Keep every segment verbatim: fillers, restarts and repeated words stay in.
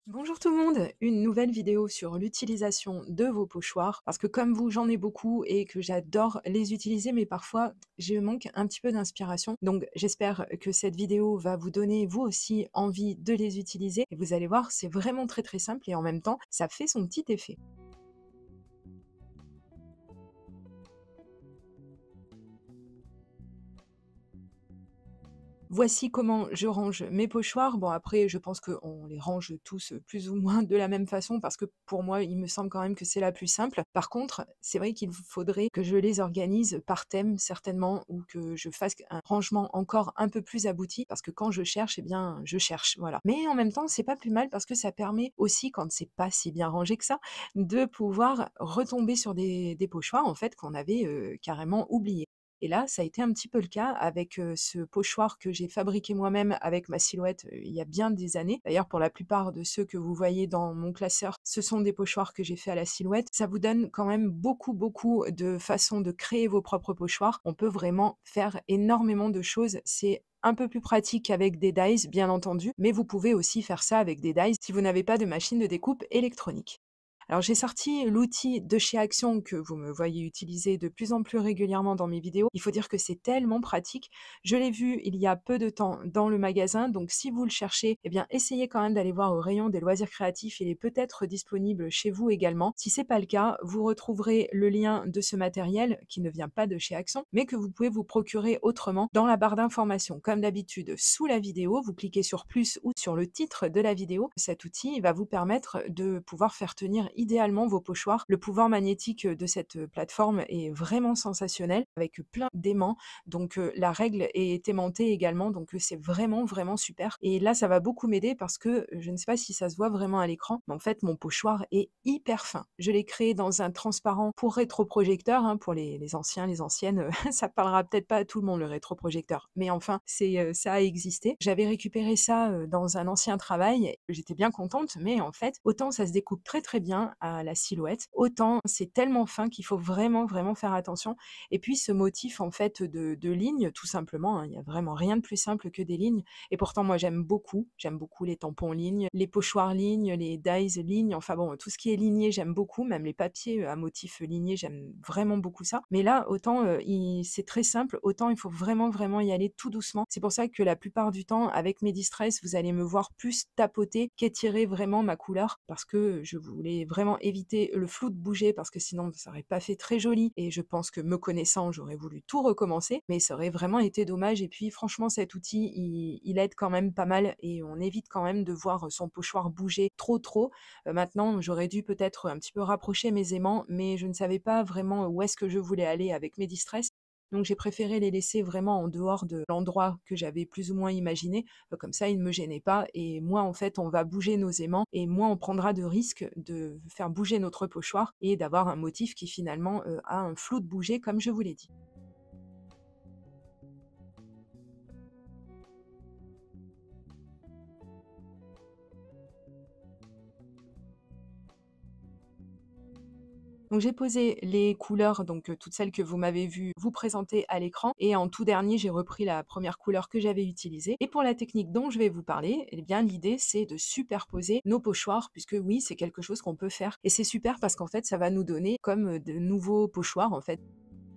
Bonjour tout le monde, une nouvelle vidéo sur l'utilisation de vos pochoirs parce que comme vous j'en ai beaucoup et que j'adore les utiliser mais parfois je manque un petit peu d'inspiration donc j'espère que cette vidéo va vous donner vous aussi envie de les utiliser et vous allez voir c'est vraiment très très simple et en même temps ça fait son petit effet. Voici comment je range mes pochoirs. Bon après, je pense qu'on les range tous, heu, plus ou moins de la même façon parce que pour moi, il me semble quand même que c'est la plus simple. Par contre, c'est vrai qu'il faudrait que je les organise par thème certainement ou que je fasse un rangement encore un peu plus abouti parce que quand je cherche, eh bien, je cherche, voilà. Mais en même temps, c'est pas plus mal parce que ça permet aussi, quand c'est pas si bien rangé que ça, de pouvoir retomber sur des des pochoirs en fait qu'on avait, heu, carrément oubliés. Et là, ça a été un petit peu le cas avec, heu, ce pochoir que j'ai fabriqué moi-même avec ma silhouette, heu, il y a bien des années. D'ailleurs, pour la plupart de ceux que vous voyez dans mon classeur, ce sont des pochoirs que j'ai fait à la silhouette. Ça vous donne quand même beaucoup, beaucoup de façons de créer vos propres pochoirs. On peut vraiment faire énormément de choses. C'est un peu plus pratique qu'avec des dies, bien entendu, mais vous pouvez aussi faire ça avec des dies si vous n'avez pas de machine de découpe électronique. Alors j'ai sorti l'outil de chez Action que vous me voyez utiliser de plus en plus régulièrement dans mes vidéos. Il faut dire que c'est tellement pratique. Je l'ai vu il y a peu de temps dans le magasin, donc si vous le cherchez, eh bien essayez quand même d'aller voir au rayon des loisirs créatifs, il est peut-être disponible chez vous également. Si c'est pas le cas, vous retrouverez le lien de ce matériel qui ne vient pas de chez Action, mais que vous pouvez vous procurer autrement dans la barre d'informations. Comme d'habitude, sous la vidéo, vous cliquez sur plus ou sur le titre de la vidéo. Cet outil va vous permettre de pouvoir faire tenir idéalement vos pochoirs. Le pouvoir magnétique de cette plateforme est vraiment sensationnel avec plein d'aimants. Donc euh, la règle est aimantée également, donc euh, c'est vraiment vraiment super. Et là, ça va beaucoup m'aider parce que euh, je ne sais pas si ça se voit vraiment à l'écran, mais en fait mon pochoir est hyper fin. Je l'ai créé dans un transparent pour rétroprojecteur, hein, pour les, les anciens, les anciennes, euh, ça parlera peut-être pas à tout le monde le rétroprojecteur, mais enfin c'est euh, ça a existé. J'avais récupéré ça euh, dans un ancien travail, j'étais bien contente, mais en fait autant ça se découpe très très bien à la silhouette, autant c'est tellement fin qu'il faut vraiment vraiment faire attention. Et puis ce motif en fait de, de lignes, tout simplement, hein, il n'y a vraiment rien de plus simple que des lignes. Et pourtant moi j'aime beaucoup, j'aime beaucoup les tampons lignes, les pochoirs lignes, les dies lignes, enfin bon, tout ce qui est ligné j'aime beaucoup, même les papiers à motif ligné j'aime vraiment beaucoup ça. Mais là autant euh, il- c'est très simple, autant il faut vraiment vraiment y aller tout doucement. C'est pour ça que la plupart du temps avec mes distress vous allez me voir plus tapoter qu'étirer vraiment ma couleur parce que je voulais vraiment éviter le flou de bouger parce que sinon ça aurait pas fait très joli et je pense que me connaissant j'aurais voulu tout recommencer mais ça aurait vraiment été dommage. Et puis franchement cet outil il, il aide quand même pas mal et on évite quand même de voir son pochoir bouger trop trop. Euh, maintenant j'aurais dû peut-être un petit peu rapprocher mes aimants mais je ne savais pas vraiment où est-ce que je voulais aller avec mes distress. Donc j'ai préféré les laisser vraiment en dehors de l'endroit que j'avais plus ou moins imaginé, heu, comme ça ils ne me gênaient pas et moins en fait on va bouger nos aimants et moins on prendra de risques de faire bouger notre pochoir et d'avoir un motif qui finalement, heu, a un flou de bouger comme je vous l'ai dit. Donc j'ai posé les couleurs, donc heu, toutes celles que vous m'avez vues vous présenter à l'écran et en tout dernier, j'ai repris la première couleur que j'avais utilisée et pour la technique dont je vais vous parler, eh bien l'idée c'est de superposer nos pochoirs puisque oui, c'est quelque chose qu'on peut faire et c'est super parce qu'en fait, ça va nous donner comme, heu, de nouveaux pochoirs en fait.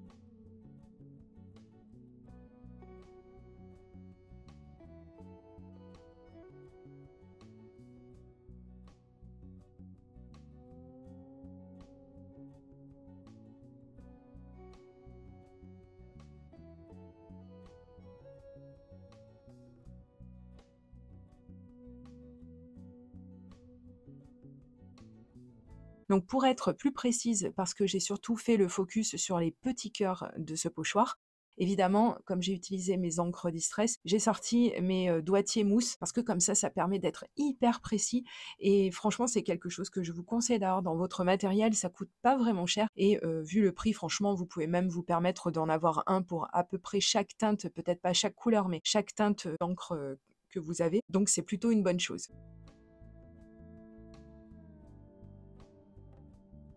Donc pour être plus précise, parce que j'ai surtout fait le focus sur les petits cœurs de ce pochoir, évidemment, comme j'ai utilisé mes encres Distress, j'ai sorti mes, heu, doigtiers mousse parce que comme ça, ça permet d'être hyper précis et franchement, c'est quelque chose que je vous conseille d'avoir dans votre matériel. Ça coûte pas vraiment cher et heu, vu le prix, franchement, vous pouvez même vous permettre d'en avoir un pour à peu près chaque teinte, peut-être pas chaque couleur, mais chaque teinte, heu, d'encre, heu, que vous avez, donc c'est plutôt une bonne chose.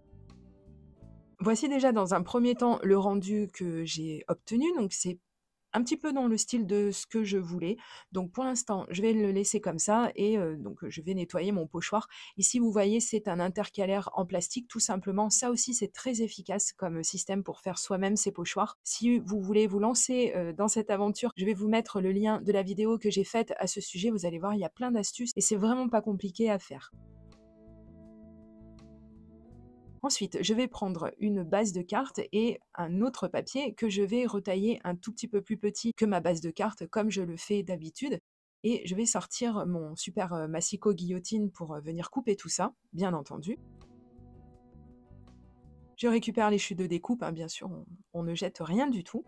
Voici déjà dans un premier temps le rendu que j'ai obtenu, donc c'est un petit peu dans le style de ce que je voulais. Donc pour l'instant, je vais le laisser comme ça et heu, donc je vais nettoyer mon pochoir. Ici, vous voyez, c'est un intercalaire en plastique tout simplement. Ça aussi, c'est très efficace comme système pour faire soi-même ses pochoirs. Si vous voulez vous lancer, heu, dans cette aventure, je vais vous mettre le lien de la vidéo que j'ai faite à ce sujet. Vous allez voir, il y a plein d'astuces et c'est vraiment pas compliqué à faire. Ensuite, je vais prendre une base de cartes et un autre papier que je vais retailler un tout petit peu plus petit que ma base de cartes, comme je le fais d'habitude. Et je vais sortir mon super euh, massicot guillotine pour euh, venir couper tout ça, bien entendu. Je récupère les chutes de découpe, hein, bien sûr, on, on ne jette rien du tout.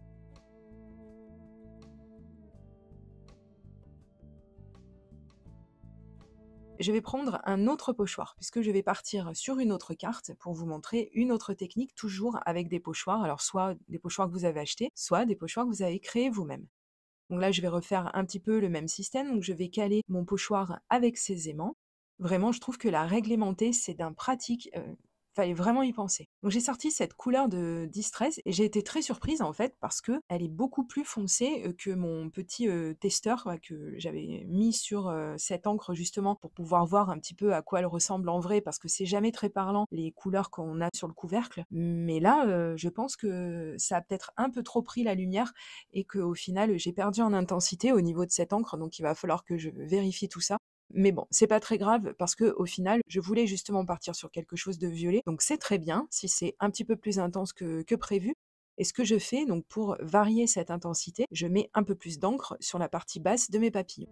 Je vais prendre un autre pochoir, puisque je vais partir sur une autre carte pour vous montrer une autre technique, toujours avec des pochoirs. Alors, soit des pochoirs que vous avez achetés, soit des pochoirs que vous avez créés vous-même. Donc là, je vais refaire un petit peu le même système. Donc je vais caler mon pochoir avec ses aimants. Vraiment, je trouve que la réglementée, c'est d'un pratique. Euh, fallait vraiment y penser. Donc j'ai sorti cette couleur de Distress et j'ai été très surprise en fait parce que elle est beaucoup plus foncée euh, que mon petit euh, testeur ouais, que j'avais mis sur euh, cette encre justement pour pouvoir voir un petit peu à quoi elle ressemble en vrai parce que c'est jamais très parlant les couleurs qu'on a sur le couvercle. Mais là, euh, je pense que ça a peut-être un peu trop pris la lumière et qu'au final, j'ai perdu en intensité au niveau de cette encre, donc il va falloir que je vérifie tout ça. Mais bon, c'est pas très grave parce que au final, je voulais justement partir sur quelque chose de violet, donc c'est très bien si c'est un petit peu plus intense que, que prévu. Et ce que je fais, donc pour varier cette intensité, je mets un peu plus d'encre sur la partie basse de mes papillons.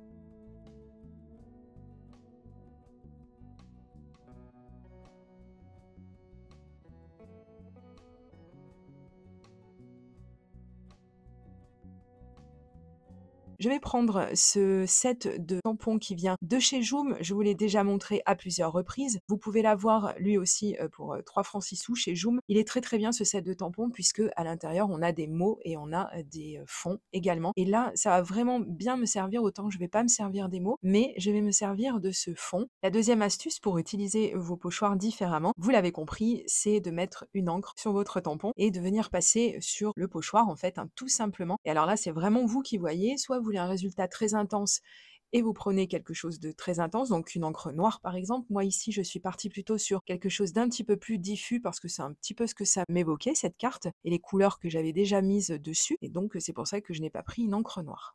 Je vais prendre ce set de tampons qui vient de chez Joom. Je vous l'ai déjà montré à plusieurs reprises. Vous pouvez l'avoir lui aussi euh, pour euh, trois francs six sous chez Joom. Il est très très bien ce set de tampons puisque à l'intérieur on a des mots et on a euh, des euh, fonds également. Et là, ça va vraiment bien me servir. Autant je vais pas me servir des mots, mais je vais me servir de ce fond. La deuxième astuce pour utiliser vos pochoirs différemment, vous l'avez compris, c'est de mettre une encre sur votre tampon et de venir passer sur le pochoir en fait, hein, tout simplement. Et alors là, c'est vraiment vous qui voyez. Soit vous voulez un résultat très intense et vous prenez quelque chose de très intense, donc une encre noire par exemple. Moi ici, je suis partie plutôt sur quelque chose d'un petit peu plus diffus parce que c'est un petit peu ce que ça m'évoquait, cette carte, et les couleurs que j'avais déjà mises dessus. Et donc c'est pour ça que je n'ai pas pris une encre noire.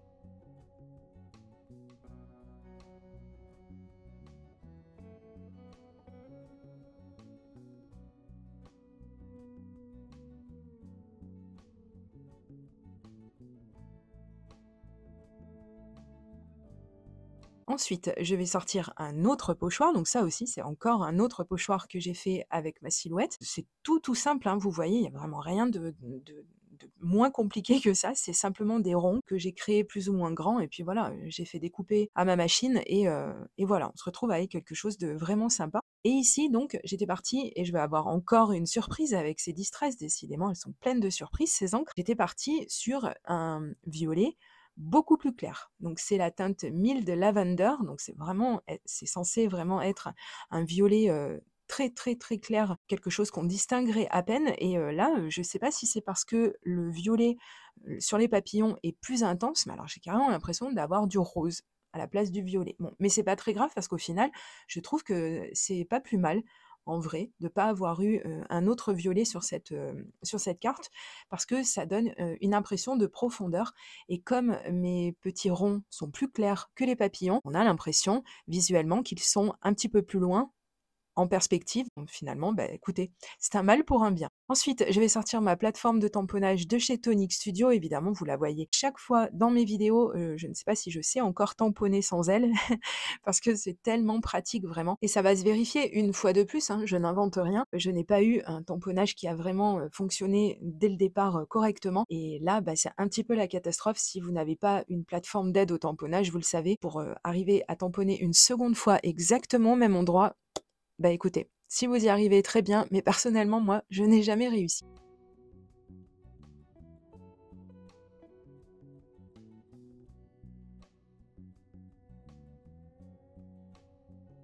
Ensuite, je vais sortir un autre pochoir, donc ça aussi, c'est encore un autre pochoir que j'ai fait avec ma silhouette. C'est tout, tout simple, hein, vous voyez, il y a vraiment rien de de de moins compliqué que ça. C'est simplement des ronds que j'ai créés plus ou moins grands et puis voilà, heu, j'ai fait découper à ma machine et heu et voilà, on se retrouve avec quelque chose de vraiment sympa. Et ici donc, j'étais partie et je vais avoir encore une surprise avec ces Distress, décidément, elles sont pleines de surprises ces encres. J'étais partie sur un violet beaucoup plus clair. Donc c'est la teinte Mild Lavender, donc c'est vraiment è c'est censé vraiment être un violet, heu, très, très, très clair, quelque chose qu'on distinguerait à peine et heu, là, heu, je ne sais pas si c'est parce que le violet, heu, sur les papillons est plus intense, mais alors j'ai carrément l'impression d'avoir du rose à la place du violet. Bon, mais c'est pas très grave parce qu'au final, je trouve que c'est pas plus mal, en vrai, de pas avoir eu, heu, un autre violet sur cette, hem, sur cette carte parce que ça donne, heu, une impression de profondeur et comme mes petits ronds sont plus clairs que les papillons, on a l'impression visuellement qu'ils sont un petit peu plus loin en perspective. Donc finalement, bah, écoutez, c'est un mal pour un bien. Ensuite, je vais sortir ma plateforme de tamponnage de chez Tonic Studio. Évidemment, vous la voyez chaque fois dans mes vidéos. Euh, je ne sais pas si je sais encore tamponner sans elle, parce que c'est tellement pratique vraiment. Et ça va se vérifier une fois de plus, hein, je n'invente rien. Je n'ai pas eu un tamponnage qui a vraiment euh, fonctionné dès le départ euh, correctement. Et là, bah, c'est un petit peu la catastrophe si vous n'avez pas une plateforme d'aide au tamponnage, vous le savez, pour euh, arriver à tamponner une seconde fois exactement au même endroit. Bah écoutez, si vous y arrivez très bien, mais personnellement, moi, je n'ai jamais réussi.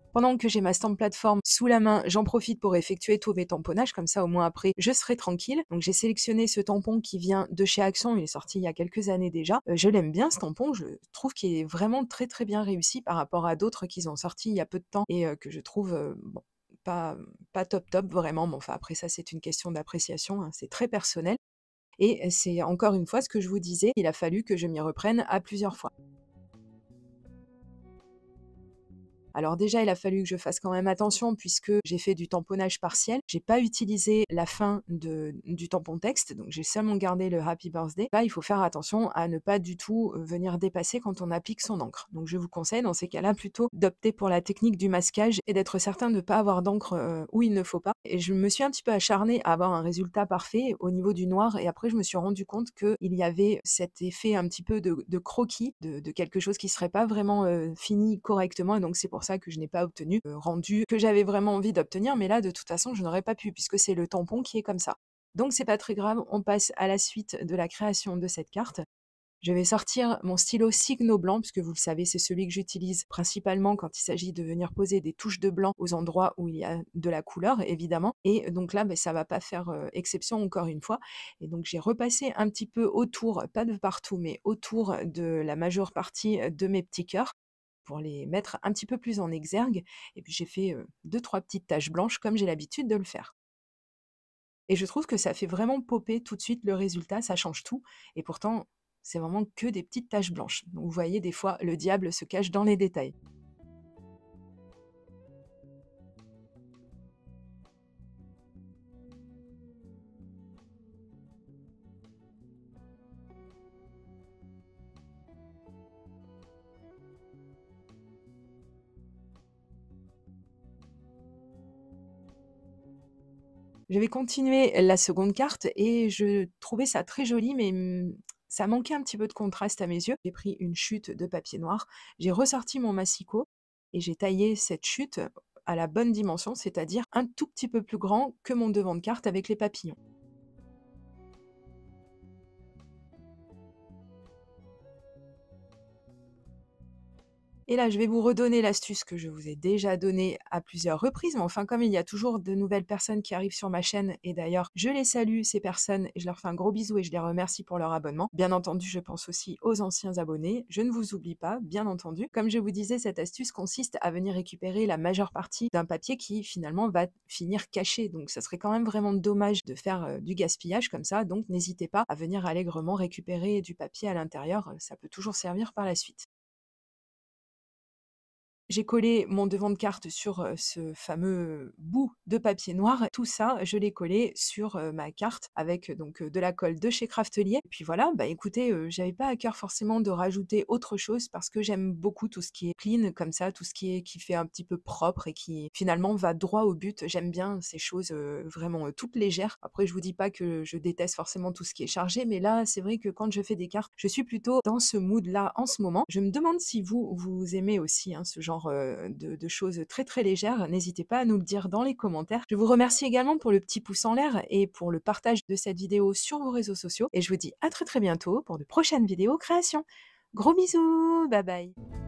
Pendant que j'ai ma stamp plateforme sous la main, j'en profite pour effectuer tous mes tamponnages, comme ça au moins après je serai tranquille. Donc j'ai sélectionné ce tampon qui vient de chez Action, il est sorti il y a quelques années déjà. Heu, je l'aime bien ce tampon, je trouve qu'il est vraiment très, très bien réussi par rapport à d'autres qu'ils ont sortis il y a peu de temps et heu, que je trouve, heu, bon, pas, pas top top vraiment, mais enfin après ça c'est une question d'appréciation, hein, c'est très personnel et c'est encore une fois ce que je vous disais, il a fallu que je m'y reprenne à plusieurs fois. Alors déjà, il a fallu que je fasse quand même attention puisque j'ai fait du tamponnage partiel. J'ai pas utilisé la fin de du tampon texte, donc j'ai seulement gardé le happy birthday. Là, il faut faire attention à ne pas du tout, heu, venir dépasser quand on applique son encre. Donc je vous conseille dans ces cas-là plutôt d'opter pour la technique du masquage et d'être certain de ne pas avoir d'encre, heu, où il ne faut pas et je me suis un petit peu acharnée à avoir un résultat parfait au niveau du noir et après je me suis rendu compte qu'il y avait cet effet un petit peu de de croquis, de de quelque chose qui serait pas vraiment, heu, fini correctement et donc c'est pour ça que je n'ai pas obtenu le rendu que j'avais vraiment envie d'obtenir, mais là, de toute façon, je n'aurais pas pu puisque c'est le tampon qui est comme ça. Donc c'est pas très grave, on passe à la suite de la création de cette carte. Je vais sortir mon stylo Signo blanc, puisque vous le savez, c'est celui que j'utilise principalement quand il s'agit de venir poser des touches de blanc aux endroits où il y a de la couleur, évidemment. Et donc là, beh, ça va pas faire euh, exception encore une fois. Et donc j'ai repassé un petit peu autour, pas de partout, mais autour de la majeure partie de mes petits cœurs pour les mettre un petit peu plus en exergue. Et puis j'ai fait euh, deux, trois petites taches blanches comme j'ai l'habitude de le faire. Et je trouve que ça fait vraiment popper tout de suite le résultat, ça change tout. Et pourtant, c'est vraiment que des petites taches blanches. Donc vous voyez, des fois, le diable se cache dans les détails. Je vais continuer la seconde carte et je trouvais ça très joli, mais mmh, ça manquait un petit peu de contraste à mes yeux. J'ai pris une chute de papier noir, j'ai ressorti mon massicot et j'ai taillé cette chute à la bonne dimension, c'est-à-dire un tout petit peu plus grand que mon devant de carte avec les papillons. Et là, je vais vous redonner l'astuce que je vous ai déjà donnée à plusieurs reprises, mais enfin, comme il y a toujours de nouvelles personnes qui arrivent sur ma chaîne, et d'ailleurs, je les salue, ces personnes, et je leur fais un gros bisou et je les remercie pour leur abonnement. Bien entendu, je pense aussi aux anciens abonnés. Je ne vous oublie pas, bien entendu. Comme je vous disais, cette astuce consiste à venir récupérer la majeure partie d'un papier qui, finalement, va finir caché. Donc, ça serait quand même vraiment dommage de faire euh, du gaspillage comme ça. Donc, n'hésitez pas à venir allègrement récupérer du papier à l'intérieur. Ça peut toujours servir par la suite. J'ai collé mon devant de carte sur, heu, ce fameux bout de papier noir. Tout ça, je l'ai collé sur, heu, ma carte avec, heu, donc, heu, de la colle de chez Craftelier. Et puis voilà, bah, écoutez, heu, j'avais pas à cœur forcément de rajouter autre chose parce que j'aime beaucoup tout ce qui est clean comme ça, tout ce qui est qui fait un petit peu propre et qui finalement va droit au but. J'aime bien ces choses, heu, vraiment, heu, toutes légères. Après je vous dis pas que je déteste forcément tout ce qui est chargé, mais là, c'est vrai que quand je fais des cartes, je suis plutôt dans ce mood-là en ce moment. Je me demande si vous, vous aimez aussi, hein, ce genre, heu, de de choses très, très légères. N'hésitez pas à nous le dire dans les commentaires. Je vous remercie également pour le petit pouce en l'air et pour le partage de cette vidéo sur vos réseaux sociaux et je vous dis à très, très bientôt pour de prochaines vidéos créations. Gros bisous, bye bye.